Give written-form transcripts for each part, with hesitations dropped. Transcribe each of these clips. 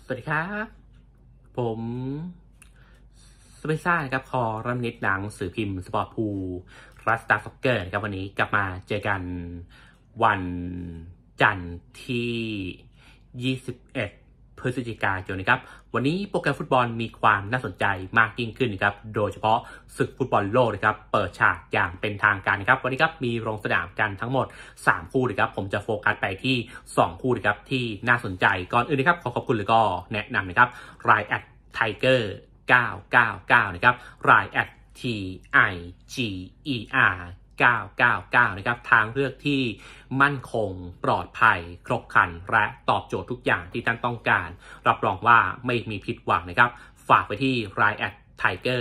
สวัสดีครับผมสเปซ่าครับคอรัมนิดหนังสื่อพิมพ์สปอร์ตพูรัสตาซ็อกเกอร์นะครับวันนี้กลับมาเจอกันวันจันทร์ที่ 21 พฤศจิกายนนะครับวันนี้โปรแกรมฟุตบอลมีความน่าสนใจมากยิ่งขึ้นนะครับโดยเฉพาะศึกฟุตบอลโลกนะครับเปิดฉากอย่างเป็นทางการนะครับวันนี้ครับมีลงสนามกันทั้งหมด3คู่นะครับผมจะโฟกัสไปที่2คู่นะครับที่น่าสนใจก่อนอื่นนะครับขอบคุณเลยก็แนะนำนะครับราย@Tiger 999นะครับราย@TIGER 999นะครับทางเลือกที่มั่นคงปลอดภัยครบครันและตอบโจทย์ทุกอย่างที่ท่านต้องการรับรองว่าไม่มีผิดหวังนะครับฝากไปที่ราย@Tiger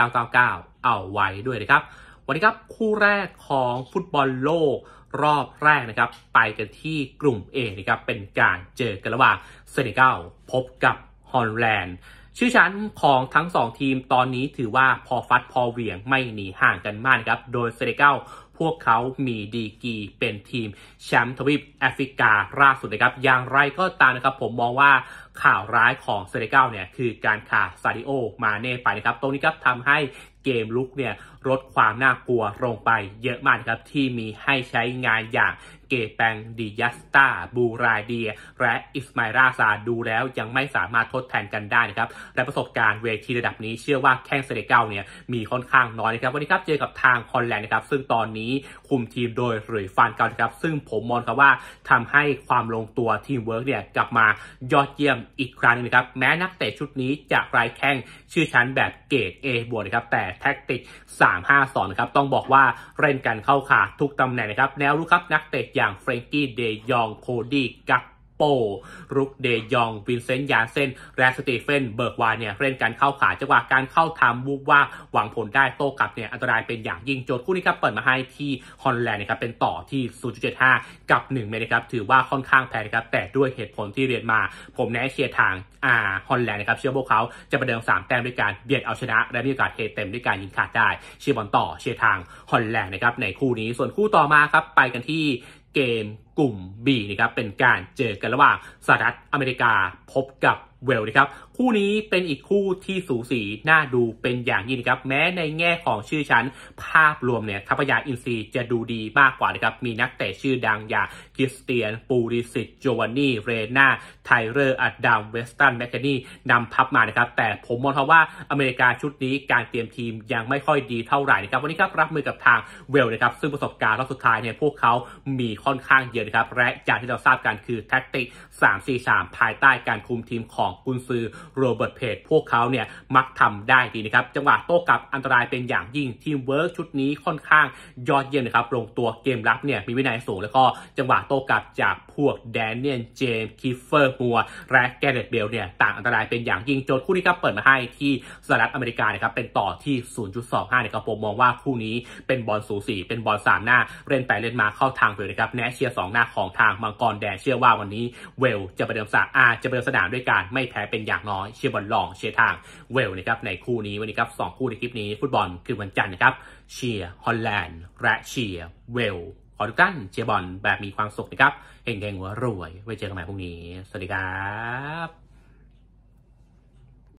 999เอาไว้ด้วยนะครับวันนี้ครับคู่แรกของฟุตบอลโลกรอบแรกนะครับไปกันที่กลุ่ม A นะครับเป็นการเจอกันระหว่างเซเนกัลพบกับฮอลแลนด์ชื่อชั้นของทั้ง2ทีมตอนนี้ถือว่าพอฟัดพอเหวี่ยงไม่หนีห่างกันมากครับโดยเซเนกัลพวกเขามีดีกรีเป็นทีมแชมป์ทวีปแอฟริกาล่าสุดนะครับอย่างไรก็ตามนะครับผมมองว่าข่าวร้ายของเซเนกัลเนี่ยคือการขาดซาดิโอมาเน่ไปนะครับตรงนี้ครับทำให้เกมลุกเนี่ยลดความน่ากลัวลงไปเยอะมากครับที่มีให้ใช้งานอย่างเกแปงดิยัสตาบูราเดียและอิสมาอิลาซาดูแล้วยังไม่สามารถทดแทนกันได้นะครับและประสบการณ์เวทีระดับนี้เชื่อว่าแข้งเซเนกัลเนี่ยมีค่อนข้างน้อยนะครับวันนี้ครับเจอกับทางฮอลแลนด์นะครับซึ่งตอนนี้คุมทีมโดยหลุยส์ฟานเกานะครับซึ่งผมมองครับว่าทำให้ความลงตัวทีมเวิร์กเนี่ยกลับมายอดเยี่ยมอีกครั้งนึงนะครับแม้นักเตะชุดนี้จะไร้แข้งชื่อชั้นแบบเกรด A บวกนะครับแต่แท็กติก3-5-2นะครับต้องบอกว่าเล่นกันเข้าขาทุกตำแหน่งนะครับแนวรุกครับนักเตะอย่างเฟรนกี้เดยองโคดี้กักโปรุกเดยองวินเซนต์ยาเซนและสตีเฟนเบิร์กวานเนี่ยเล่นกันเข้าขาจังหวะการเข้าทำวูบว่าหวังผลได้โต้กลับเนี่ยอันตรายเป็นอย่างยิ่งโจทย์คู่นี้ครับเปิดมาให้ที่ฮอลแลนด์นะครับเป็นต่อที่ 0.75 กับ1เมตรนะครับถือว่าค่อนข้างแพงนะครับแต่ด้วยเหตุผลที่เรียนมาผมแนะเชียร์ทางฮอลแลนด์นะครับเชื่อพวกเขาจะประเดิม3แต้มด้วยการเบียดเอาชนะและมีโอกาสเทเต็มด้วยการยิงขาดได้เชียร์บอลต่อเชียร์ทางฮอลแลนด์นะครับในคู่นี้ส่วนคู่ต่อมาครับไปกันที่เกมกลุ่ม B นะครับเป็นการเจอกันระหว่างสหรัฐอเมริกาพบกับเวลส์นะครับคู่นี้เป็นอีกคู่ที่สูสีน่าดูเป็นอย่างยิ่งนะครับแม้ในแง่ของชื่อชั้นภาพรวมเนี่ยทัพยาอินซีจะดูดีมากกว่านะครับมีนักเตะชื่อดังอย่างคริสเตียนปูริสิตโจวานนี่เรนาไทเลอร์อัดดัมเวสตันแมคเคนนี่นำทัพมานะครับแต่ผมมองว่าอเมริกาชุดนี้การเตรียมทีมยังไม่ค่อยดีเท่าไหร่นะครับวันนี้ครับรับมือกับทางเวลส์นะครับซึ่งประสบการณ์รอบสุดท้ายเนี่ยพวกเขามีค่อนข้างเยอะนะครับและจากที่เราทราบกันคือแท็กติก 3-4-3 ภายใต้การคุมทีมของกุนซือโรเบิร์ตเพจพวกเขาเนี่ยมักทำได้ดีนะครับจังหวะโต้กลับอันตรายเป็นอย่างยิ่งทีมเวิร์กชุดนี้ค่อนข้างยอดเยี่ยมนะครับลงตัวเกมรับเนี่ยมีวินัยสูงแล้วก็จังหวะโต้กลับจากพวกแดเนียลเจมส์คิฟเฟอร์มัวและแกเรตเบลเนี่ยต่างอันตรายเป็นอย่างยิ่งโจทย์คู่นี้ครับเปิดมาให้ที่สหรัฐอเมริกานะครับเป็นต่อที่ 0.25 นะครับผมมองว่าคู่นี้เป็นบอลสูสีเป็นบอล3หน้าเล่นไปเล่นมาเข้าทางเวลนะครับแนเชียร์2หน้าของทางมังกรแดงเชื่อว่าวันนี้เวลจะประเดิมจะประเดิมสนามด้วยการไม่แพ้เป็นอย่างน้อยเชียร์บอลลองเชียร์ทางเวลนะครับในคู่นี้วันนี้ครับ2คู่ในคลิปนี้ฟุตบอลคือวันจันทร์นะครับเชียร์ฮอลแลนด์และเชียร์เวลขอทุกท่านเชียร์บอลแบบมีความสุขนะครับเฮงๆหัวรวยไว้เจอกันใหม่พรุ่งนี้สวัสดีครับ